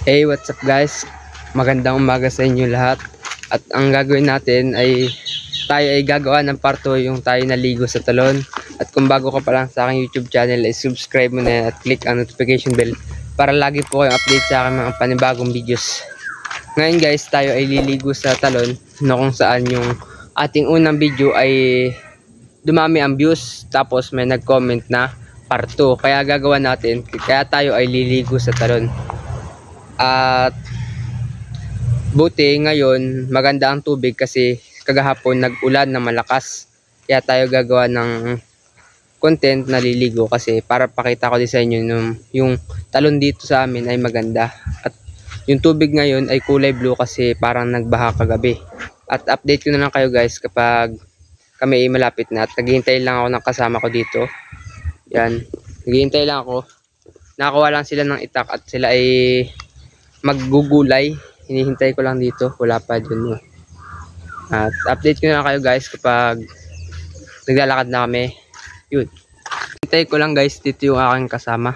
Hey, what's up guys? Magandang umaga sa inyo lahat. At ang gagawin natin ay tayo ay gagawa ng part 2 yung tayo naligo sa talon. At kung bago ka pa lang sa aking YouTube channel ay subscribe mo na at click ang notification bell para lagi po kayong update sa aking mga panibagong videos. Ngayon guys, tayo ay liligo sa talon na kung saan yung ating unang video ay dumami ang views, tapos may nag-comment na part 2. Kaya gagawa natin, kaya tayo ay liligo sa talon. At buti ngayon maganda ang tubig kasi kagahapon nag-ulan na malakas. Kaya tayo gagawa ng content na liligo kasi para pakita ko din sa inyo yung talon dito sa amin ay maganda. At yung tubig ngayon ay kulay blue kasi parang nagbaha kagabi. At update ko na lang kayo guys kapag kami ay malapit na. At naghihintay lang ako ng kasama ko dito. Yan, naghihintay lang ako. Nakakuha lang sila ng itak at sila ay maggugulay. Hinihintay ko lang dito, wala pa dun. At update ko na kayo guys kapag naglalakad na kami. Yun, hintay ko lang guys, dito yung aking kasama.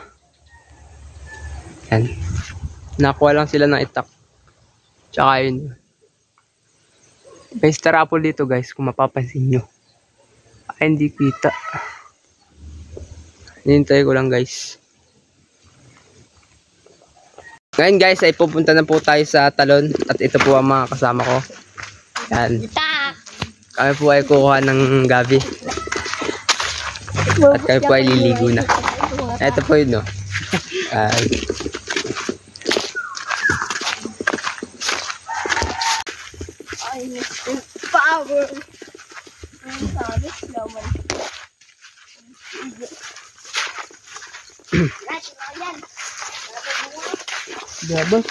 Yan, nakuha lang sila ng itak. Tsaka yun, may star apple dito guys kung mapapansin nyo. Ay, hindi kita. Hinihintay ko lang guys. Ngayon guys ay pupunta na po tayo sa talon at ito po ang mga kasama ko. Yan. Kami po ay kukuha ng gabi. At kami po ay liligo na. Ito po yun, no. Power. Sabi naman. Bayabas.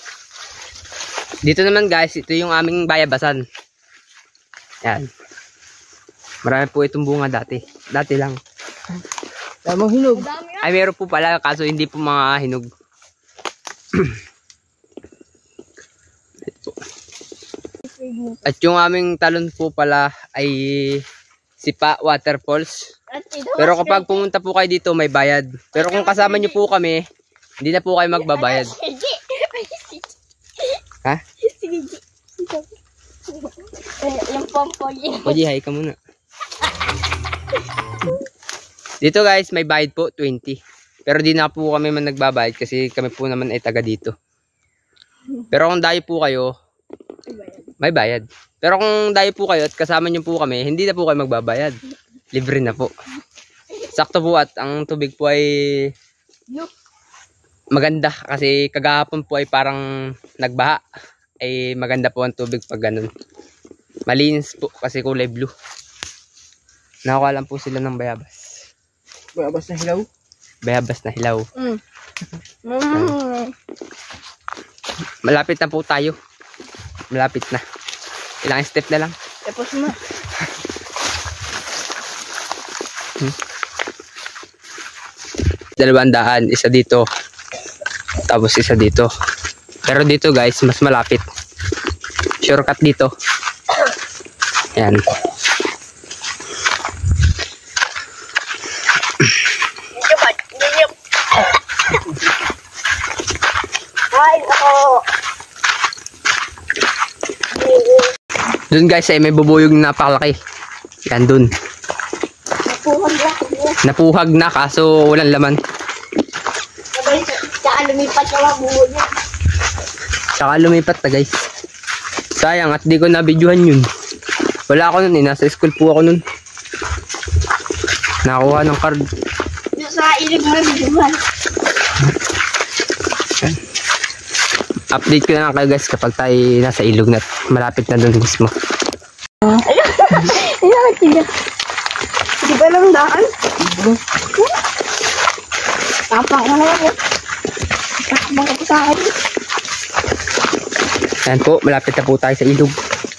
Dito naman guys, ito yung aming bayabasan. Yan. Marami po itong bunga dati. Dati lang. Damang hinog. Ay meron po pala kaso hindi po mga hinog. At yung aming talon po pala ay Sipa Waterfalls. Pero kapag pumunta po kayo dito may bayad. Pero kung kasama nyo po kami, hindi na po kayo magbabayad. Ha? Yung pompoy. Oji, hi ka muna. Dito guys, may bayad po, 20. Pero di na po kami man nagbabayad kasi kami po naman ay taga dito. Pero kung dayo po kayo, may bayad. Pero kung dayo po kayo at kasama nyo po kami, hindi na po kayo magbabayad. Libre na po. Sakto po at ang tubig po ay maganda kasi kagahapon po ay parang nagbaha. Ay maganda po ang tubig pag ganun. Malinis po kasi kulay blue. Nakuha lang po sila ng bayabas. Bayabas na hilaw? Bayabas na hilaw. Malapit na po tayo. Malapit na. Ilang step na lang. Tapos na. Dalawang isa dito. Tapos isa dito. Pero dito guys, mas malapit. Shortcut dito. Ayan. Doon guys ay may bubuyog na napakalaki. Yan dun. Napuhag na kaso walang laman. Tsaka lumipat yung mga buho niya. Tsaka lumipat na guys. Sayang at di ko na-videohan yun. Wala ako nun eh. Nasa school po ako nun. Nakakuha ng card. Sa ilig mo videohan. Update ko na lang kayo guys kapag tayo nasa ilog na malapit na dun mismo. Ayan, tiga. Hindi ba lang daan? Tapang na lang yun. Takbang ka po sa akin. Ayan po, malapit na po tayo sa ilog.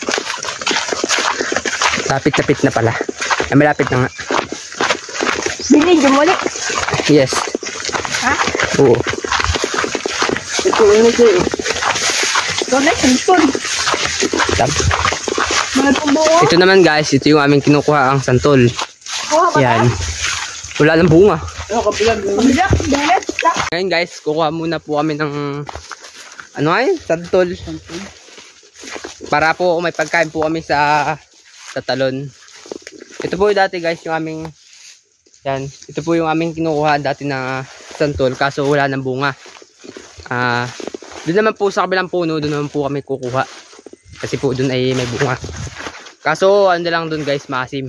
Lapit-lapit na pala. Ay, malapit na nga. Binidyo mo ulit. Yes. Ha? Oo. Ito ano sa'yo? Ito na, santol. Ito naman guys, ito yung aming kinukuha ang santol. Kuha ba Yan. Wala ng bunga. Ano, kabilang. Kabilang, dalat. Ngayon guys, kukuha muna po kami ng ano nga yun? Santol. Para po may pagkain po kami sa talon. Ito po dati guys yung aming yan. Ito po yung aming kinukuha dati na santol kaso wala ng bunga. Doon naman po sa kabilang puno, doon naman po kami kukuha. Kasi po doon ay may bunga. Kaso ano lang doon guys, maasim.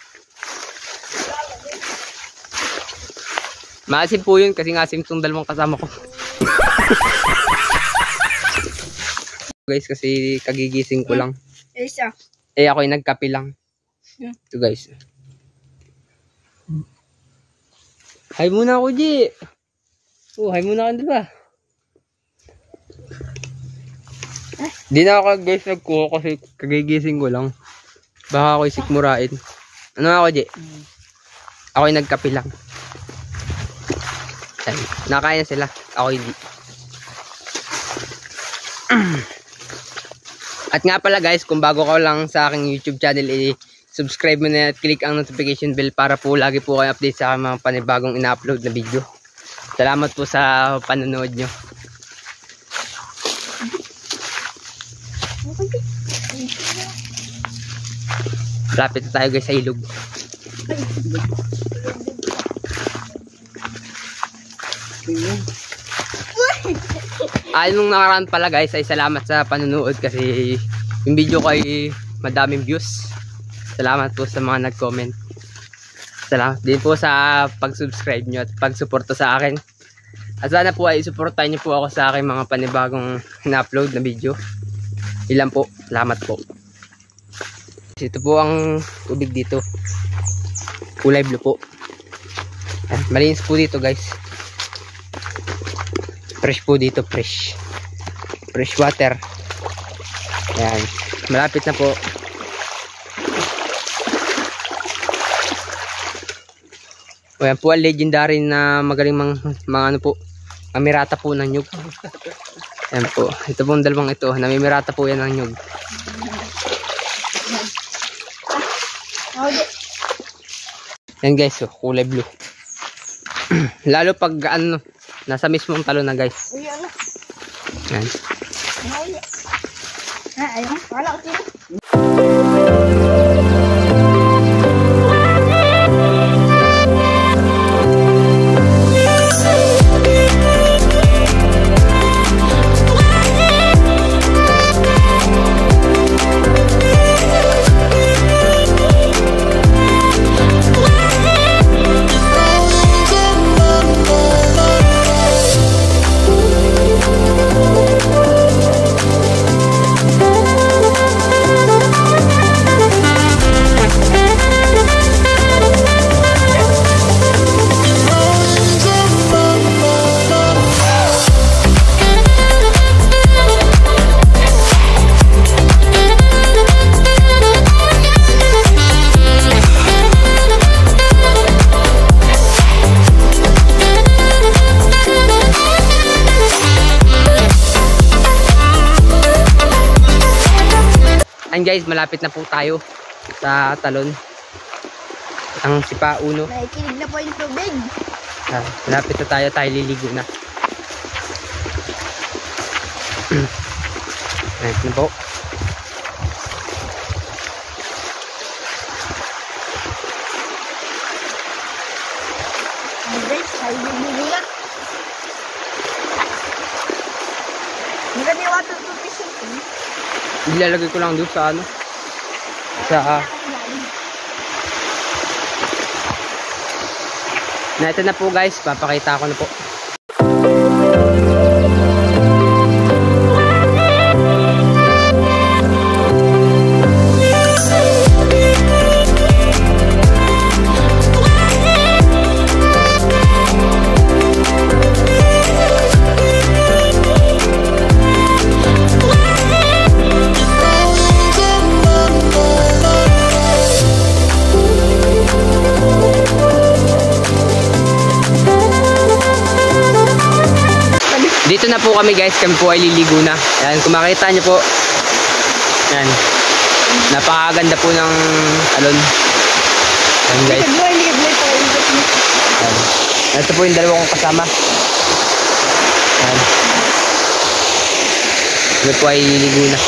Maasim po yun kasi ngasim itong dalawang kasama ko. Guys kasi kagigising ko lang. Isa. Ako ay nagkape lang. Ito guys. Hi muna ako, G. Hi muna ako, diba? Di na ako guys nagkuha kasi kagigising ko lang. Baka ako isikmurain. Ano ako, G? Ako ay nagkape lang. Nakain na sila. Ako hindi. At nga pala guys, kung bago ka lang sa aking YouTube channel, subscribe mo na at click ang notification bell para po lagi po kayo update sa mga panibagong ina-upload na video. Salamat po sa panonood nyo. Lapit na tayo guys sa ilog. Nung nakaraan pala guys ay salamat sa panonood kasi yung video ko ay madaming views. Salamat po sa mga nag-comment. Salamat din po sa pag-subscribe nyo at pag-suporta sa akin. At sana po ay suportahan nyo po ako sa aking mga panibagong na-upload na video. Ilan po. Salamat po. Ito po ang tubig dito. Kulay blue po. Malinis po dito guys. Fresh po dito, fresh water. Ayan, malapit na po. Ayan po ang legendary na magaling mga ano po, mamirata po ng nyug. Ayan po, ito pong dalawang ito, namimirata po yan ng nyug. Ayan guys, kulay blue. Lalo pag ano, nasa mismong talon na guys. Yan. Ayun. Wala ko sila. And guys, malapit na po tayo sa talon. Ang Sipa Uno. Nakikinig na po yung tubig. Malapit na tayo liligo na. Nice na po. Guys, tayo liligo na. Maganda yung water to fishing. Ilalagay ko lang doon sa ano. Ito na po guys, papakita ko na po. Dito na po kami guys, kami po ay liligo na. Ayan, kung makita nyo po. Ayan. Napakaganda po ng talon. Ayan guys. Ayan. Ito po yung dalawa kong kasama. Ayan. Kami po ay liligo na.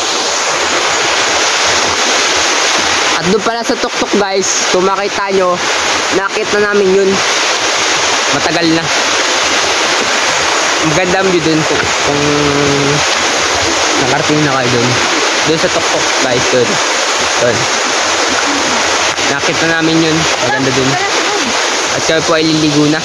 At doon pala sa tuktok guys, kung makita nyo, nakita na namin yun. Matagal na. Maganda ang view dun kung nakarating na kayo dun. Doon sa tuktok guys, dun. Nakita namin yun. Maganda dun. At kami po ay liligo na.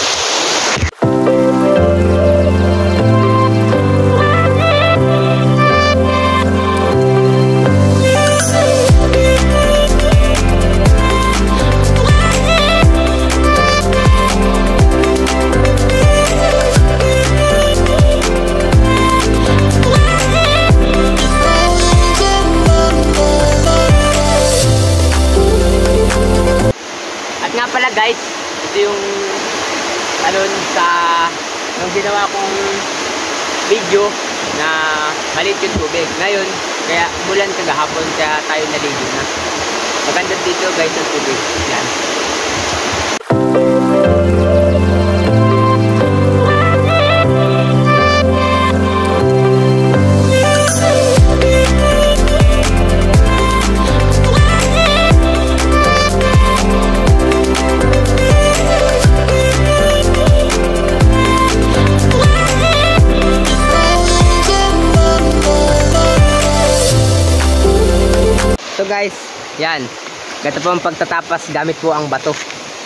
Pala guys, ito yung talon sa nung ginawa kong video na maliit yung tubig. Ngayon, kaya umulan kagahapon kaya tayo naligo na. Maganda dito guys ang tubig. Yan. So guys, yan. Ganito po ang pagtatapas gamit po ang bato.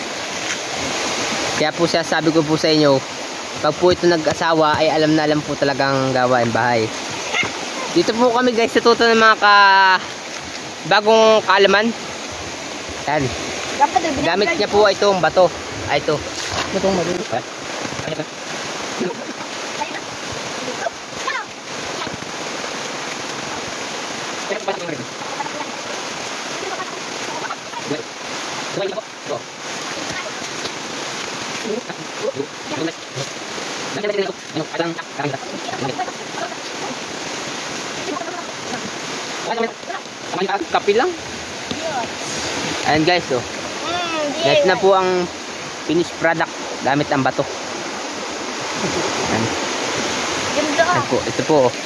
Kaya po siya sabi ko po sa inyo, pag po ito nag-asawa ay alam na alam po talagang gawain bahay. Dito po kami guys natuto ng mga bagong kaalaman. Yan. Gamit niya po itong bato. Ay ito. Batong bato. Kapi lang. Ayan guys, oh. Next na po ang finished product gamit ang bato. Ayan. Ayan po, ito po, oh.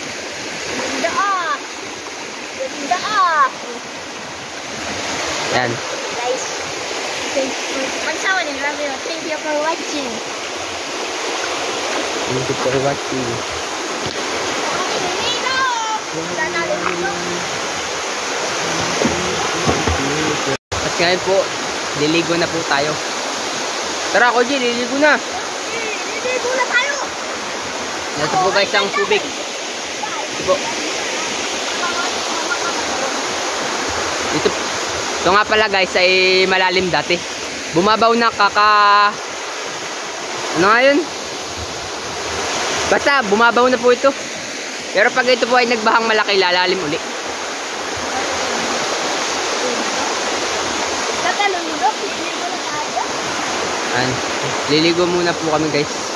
Ayan. Guys, thank you for watching. Thank you for watching. At ngayon po, liligo na po tayo. Tara Koji, liligo na. Liligo na tayo. Ito po guys ang tubig. Ito po. Ito nga pala guys ay malalim dati. Bumabaw na ano nga yun? Basta bumabaw na po ito. Pero pag ito po ay nagbahang malaki, lalalim uli. Liligo muna po kami guys.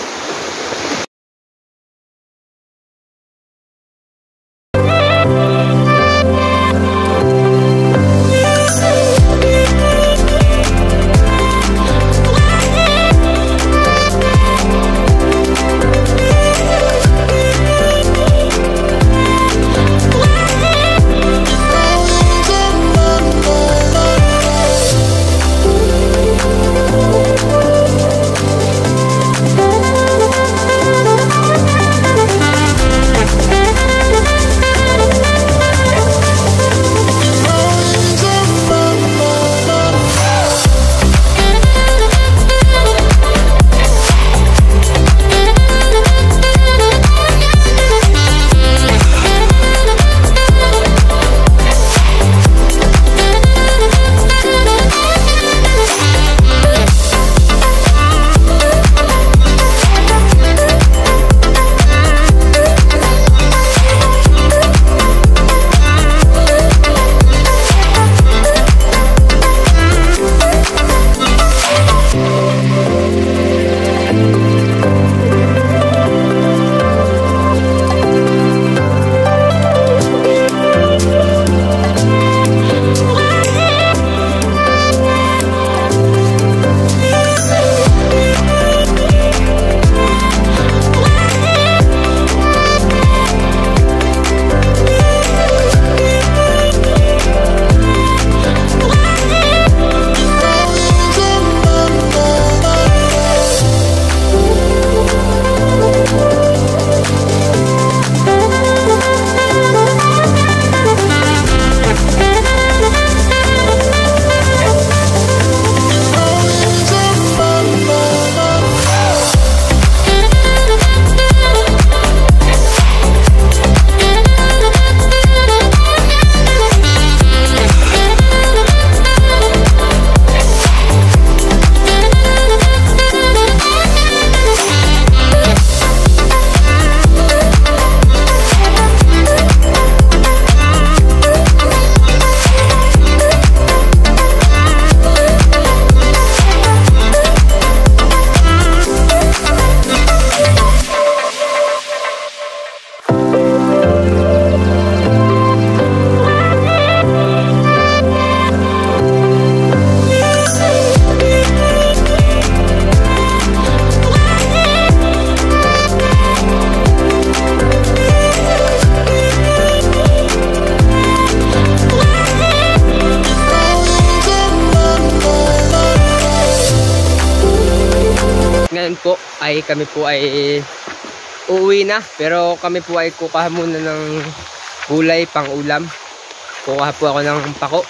ngayon po ay kami po ay uuwi na. Pero kami po ay kukuha muna ng gulay pang ulam. Kukuha po ako ng pako.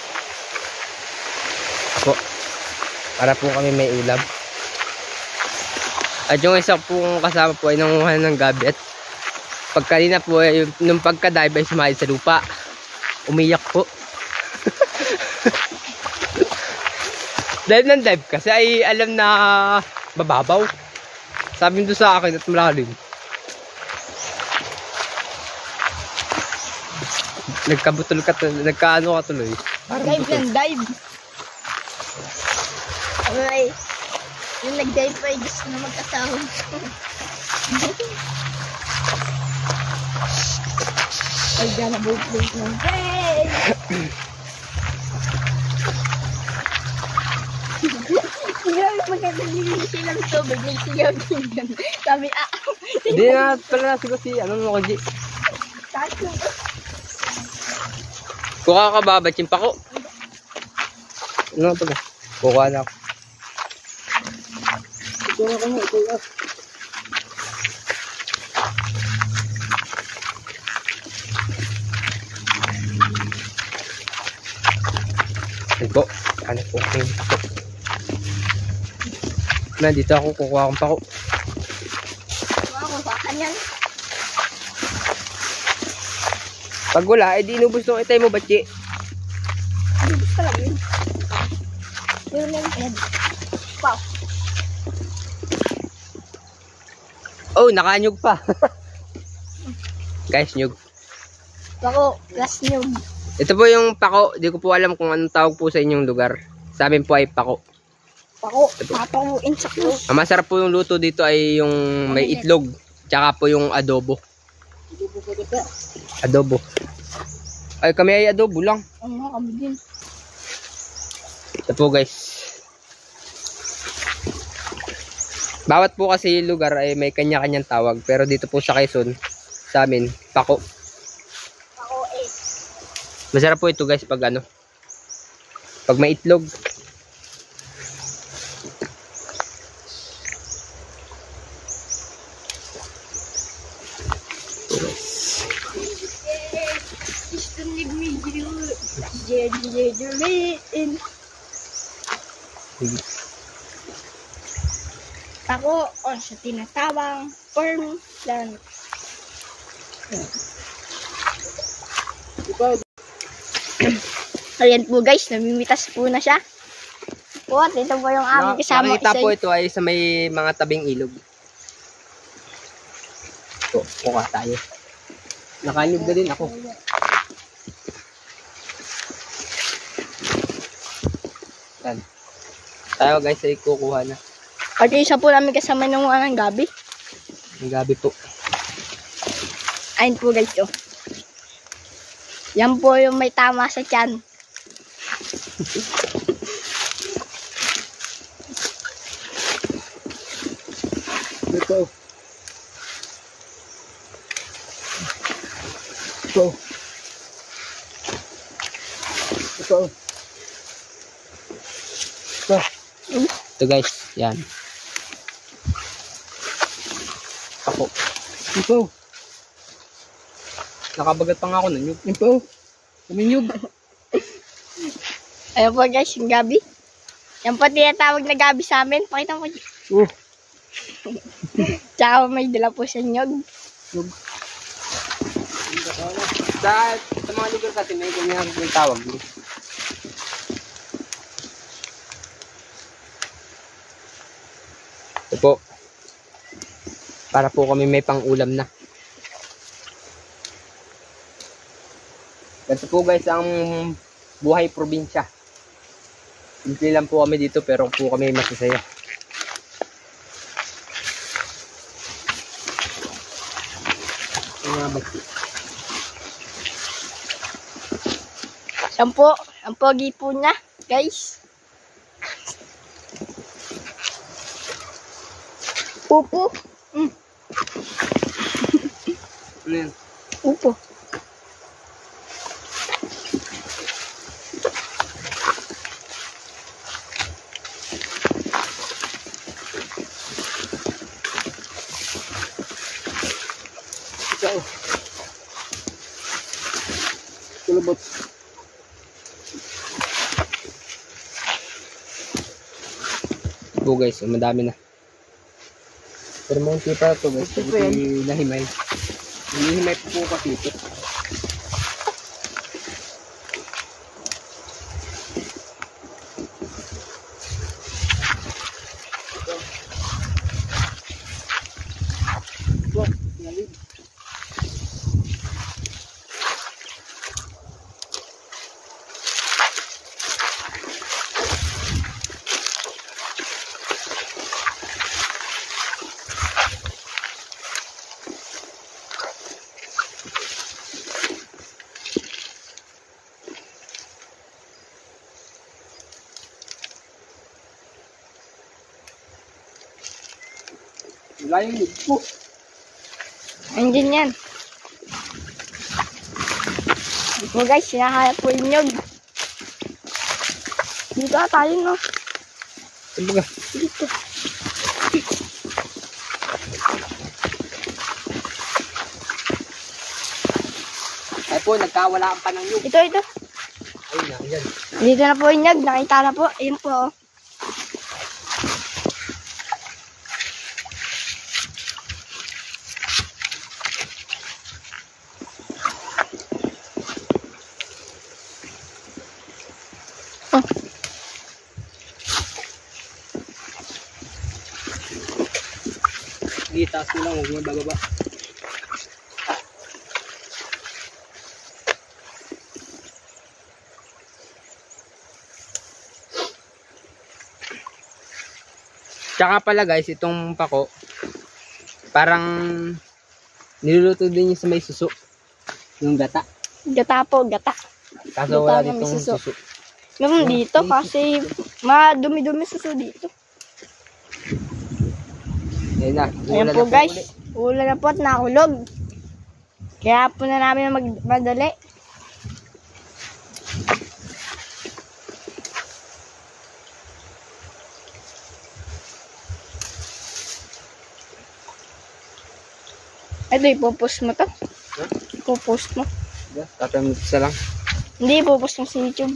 Po. Para po kami may ulam. At yung isa pong kasama po ay nanguha ng gabi. At pagkanina po ay nung pagka-dive ay sumali sa lupa. Umiyak po. Dive ng dive kasi ay alam na mababaw. Sabi nito sa akin at malalim. Nagkabutol ka, nagkaano ka tuloy. Dive ng dive. Okay. Yung nag-dive pa ay gusto na magkasama. Ay, dyan na boat ng hey! Grabe, magkakalilig silang tubig. May sigaw din yan. Sabi, Hindi na pala nasigaw si ano mo kaji. Kuha ka ba? Ba't yung pako? Ano ito ba? Kuha na ako. Ito ako nga, ito nga. Ito po. Ano po? Nandito ako kukuha akong pako. ako sa kanyan. Pag wala, eh di inubos nung itay mo, batchi. Ano gusto lang yun? Yun yung head. Wow. Oh, nakanyog pa. Guys, nyug. Ako, plus nyug. Ito po yung pako. Di ko po alam kung anong tawag po sa inyong lugar. Sa amin po ay pako. Ako, papakuin sa close. Ang masarap po yung luto dito ay yung may itlog. Tsaka po yung adobo. Adobo. Ay, kami ay adobo lang. Ano, kami din. Ito po guys. Bawat po kasi lugar ay may kanya-kanyang tawag. Pero dito po sa Quezon, sa amin, pako. Ako eh. Masarap po ito guys pag ano. Pag may itlog. Ako, sa tinatawang firm land. Ayan po guys, namimitas po na siya. Po, at ito po yung aming kasama. Nakita po ito ay sa may mga tabing ilog. Ito, kuha tayo. Nakanyog na din ako. Yan. Tayo guys ay kukuha na. At isa po namin kasama nung anong gabi. Ang gabi po. Ayun po guys, oh. Yan po yung may tama sa tiyan. Ito. Ito. Ito. Ito. Ito guys, yan. Ako. Ito. Nakabagat pa nga ako nun. Ito. Kuminyog. Ayun po guys, yung gabi. Yan po tinatawag na gabi sa amin. Pakita mo. Oh. Tsaka may dala po sa nyog. Sa mga lugar kasi may ganyan yung tawag. Ito po. Para po kami may pang-ulam na. Ito po guys ang buhay probinsya. Simple lang po kami dito pero po kami masasaya. Sampo. Ang pogi po niya, guys. Upo. Ano yan? Upo. lubot. Po guys, madami na. Pero munti pa ito guys. Ito po yan. Hindi nahimay. Hinihimay po kasi ito. Ito, sinalig. Wala yung lid po. Andyan yan. Ito guys, sinahanap po yung nyog. Dito tayo, no? Kumbaga, Dito. Ay po, nagkawala ang panangyo. Ito. ayun na, yan. Dito na po yung nyog. Nakita na po. Ayun po. Oh. Di, taas mo lang, huwag mo bababa. Tsaka pala guys, itong pako, parang niluluto din yung sa may suso. Yung gata. Gata po, gata. Kaso Gata wala na may ditong suso. suso. Meron dito kasi madumi-dumi suso dito. Ayun na. Ayan po guys. Ulan na po at nakulog. Kaya po na namin madali. Ito, ipopost mo to. Ipopost mo. Tatamit isa lang. Hindi, ipopost mo sa YouTube.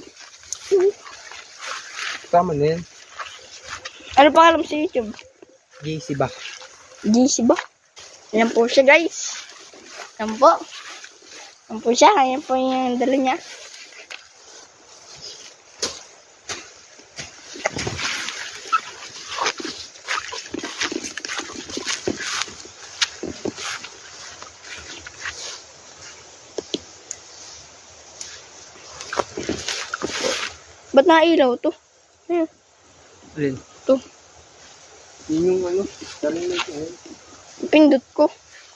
Tama na yan. Ano pa alam sa YouTube? JC ba? GC ba? Ayan po siya guys. Ayan po. Ayan po siya. Ayan po yung dala niya. Ba't nailaw to? Ayan. Alin? To. Yun yung ano, daling na ito. Pindot ko.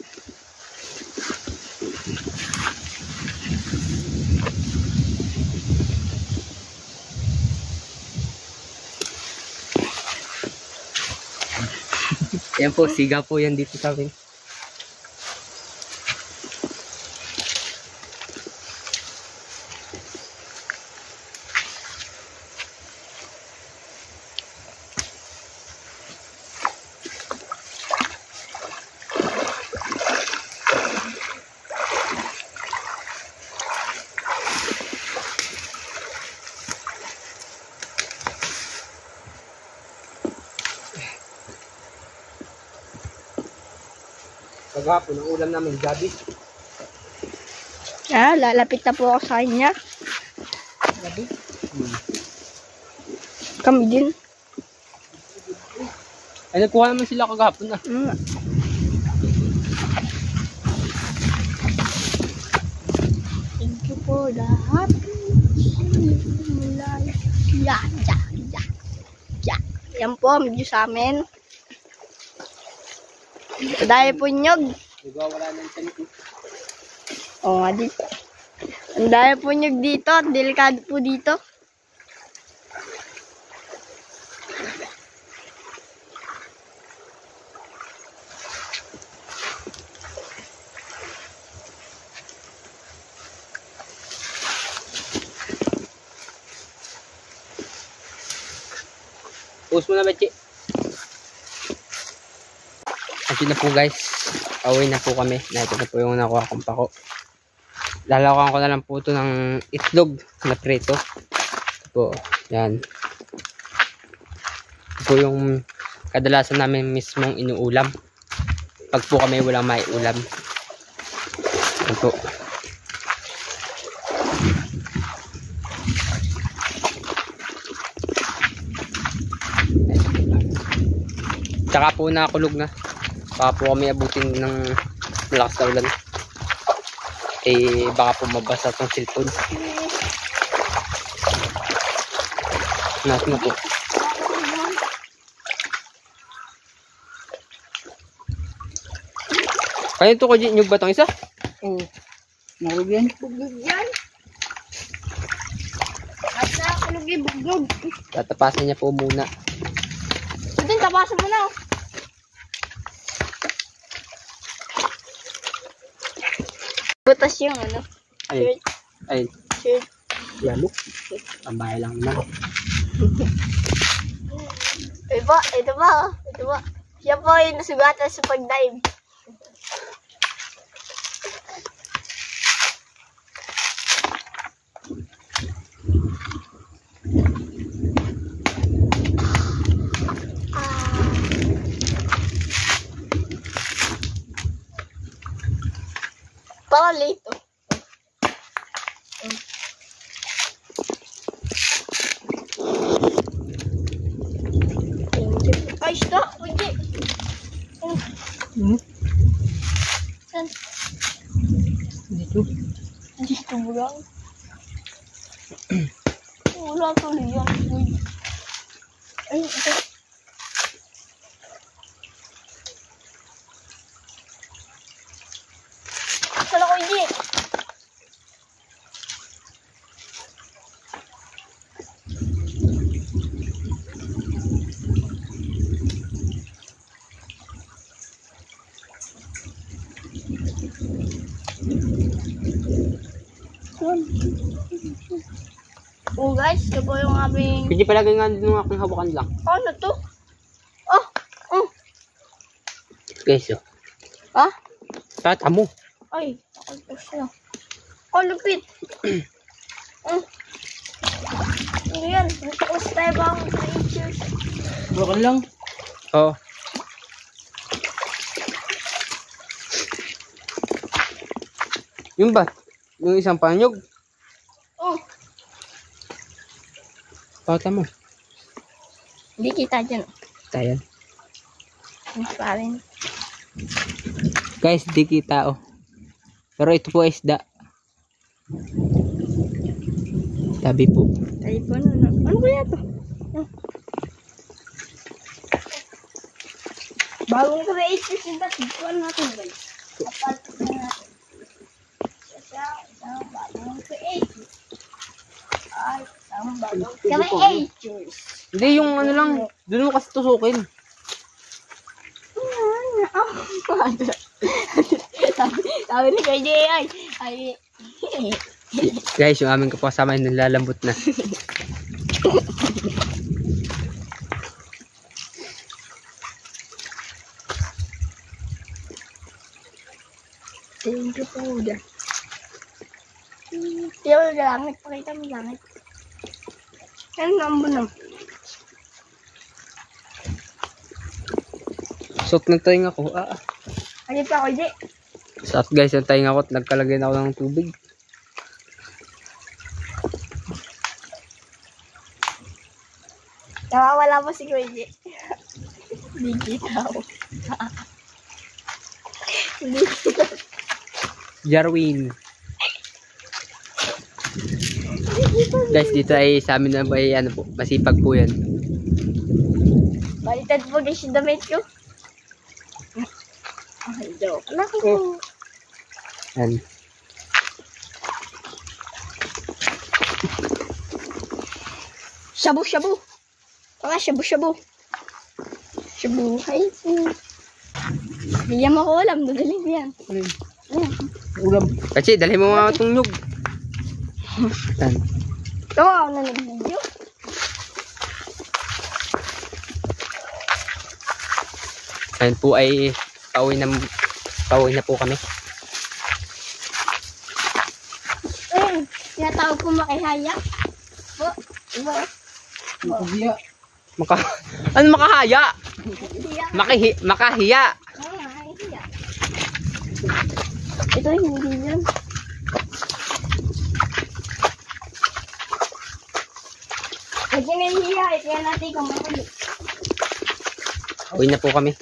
Yan po, siga po yan dito sa akin. Paghapon, ang ulam namin, gabi. Ah, lalapit na po ako sa kanya. Gabi? Kami din. Ay, nagkuha naman sila kagahapon na. Thank you for the happy life. Yeah. Yan po, medyo sa amin. Dahil po nyog. Nagwawala ng tanik. Oo nga dito. Ang dahil po nyog dito at delikado po dito. Post mo na, Bechi. Okay na po guys. Away na po kami. Na ito na po yung nakuha kong pako. Lalawakan ko na lang po ito ng itlog na prito. Ito po, yan. Ito po yung kadalasan namin mismong inuulam. Pag po kami walang maiulam. Yan po. Tsaka po nakakulog na. Baka po kami abutin ng malakas na ulan. Eh baka po mabasa itong cellphone. Natin na po. Kaya ito ko nyug ba itong isa? Oo. Nahulog yan. Bugog yan. At nakakulog yung bugog. Tatapasan niya po muna. Ito, tapasan mo na. Butas yung ano. Ay, ay, Shirt. Yalo. Tambay lang naman. Ito ba. Siya po yung nasugatan sa pag-dive. Parang late oh. Ay, stop! Wait! Saan? Dito. Dito mo lang. Wala tuloy yan. Ay, ito. Kala ko hindi. Oh guys, ito po yung aming... Hindi palagay nga nung aking hawakan lang. Ano to? Oh! Guys, oh. Ah? Tata mo. Ay, nakalito siya. Oh, lupit! Ano yan? Natakos tayo ba ang creatures? Bakal lang. Oo. Yung ba? Yung isang panyog? Oh! Tata mo. Hindi kita dyan. Tayan. Mas parin. Guys, di kita oh. Pero ito po isda. Tabi po. Tayo po na. Ano kaya to? Bagong creatures yung dati. Ano natin guys? Kapaltos na natin. Isang bagong creatures. Ay, isang bagong creatures. Hindi, yung ano lang. Doon mo kasi tusukin. Sabi ni Kuya Jay ay Guys, yung aming kapasama ay nalalambot na. thank you po dyan. Tiyo yung langit, pakita mo langit. Ano nambo na? Suot ng tainga ko. Ano pa Kuya Jay? Suot guys, yung tainga ko at nagkalagay na ako ng tubig. Nawawala po si Kuya Jay. Hindi kita ako. Hindi kita. Jarwin. Guys, dito ay sa amin na ay ano po, masipag po yan. Balitad po guys yung damit ko. Ay, joke. Wala ko po. Yan. Shabu-shabu. Mga shabu-shabu. Shabu. Ay, bigyan mo ko ulam. Dadaling ko yan. Yan. Ulam. Kasi, dalhin mo mga itong nyug. Yan. Ito ako na nag-video. Ayan po ay pauwi na po kami. tawag po makihaya. Po, iba. Makahiya. Ano makahaya? Hiya. Makahiya. Hiya. Ito hindi yan. Kasi nahihiya, kaya natin kumakuli. Uwi na po kami.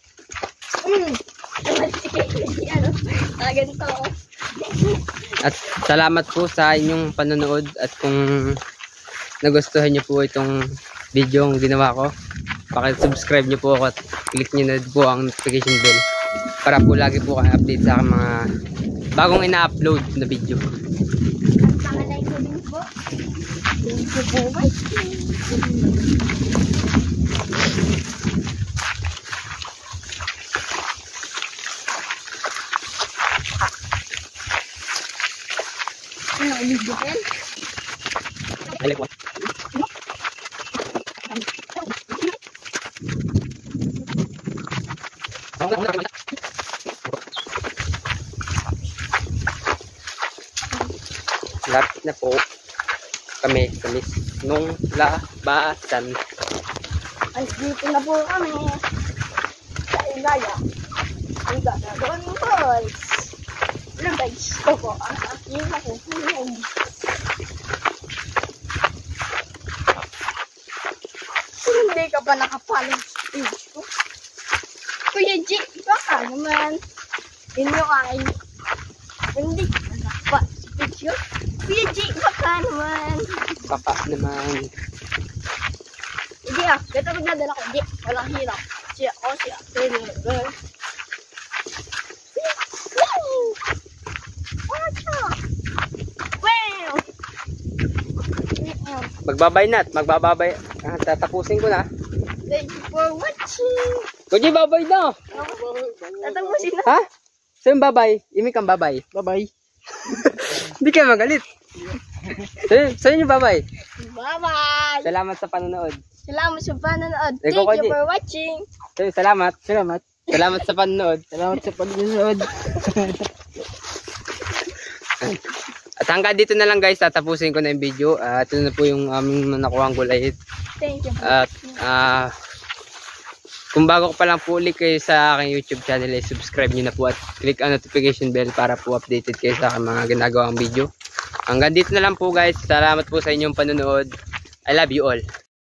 Ganito. At salamat po sa inyong panonood at kung nagustuhan niyo po itong video yung ginawa ko, paki-subscribe niyo po ako at click niyo na po ang notification bell para po lagi po kayo update sa aking mga bagong ina-upload na video. Pangalay ko din po. Thank you po guys. Ano, umigitin? Lapit na po kami sa mismong labasan. Ay, dito na po kami. Sa Ilaya. Ang gagawin boys. Hello guys. Ito po ang aking nakukulong. Hindi ka pa nakapalo sa page ko. Kuya G, baka naman. Inyo ay hindi ka pa nakapalo sa page ko. Kuya G, baka naman. Baka naman. Hindi ah, ganito magdadala ko. Hindi, walang hirap. Siya, feeling girl. Wow! Magbabay na at magbababay. Tatapusin ko na. Thank you for watching. Kuji, babay na. Tatapusin na. Ha? Sa'yo yung babay? Imi kang babay. Bye-bye. Hindi kayo magalit. Sa'yo yung babay. Bye-bye. Salamat sa panonood. Salamat sa panonood. Ikaw, Thank you Koji. for watching. Sa'yo, salamat. Salamat. Salamat sa panonood. Salamat sa pagdunod. At hanggang dito na lang guys, tatapusin ko na yung video. At ito na po yung aming nakuhang gulay. Thank you for At kung bago ko pa lang po ulit kayo sa aking YouTube channel, ay subscribe nyo na po at click ang notification bell para po updated kayo sa aking mga ginagawang video. Hanggang dito na lang po guys. Salamat po sa inyong panonood. I love you all.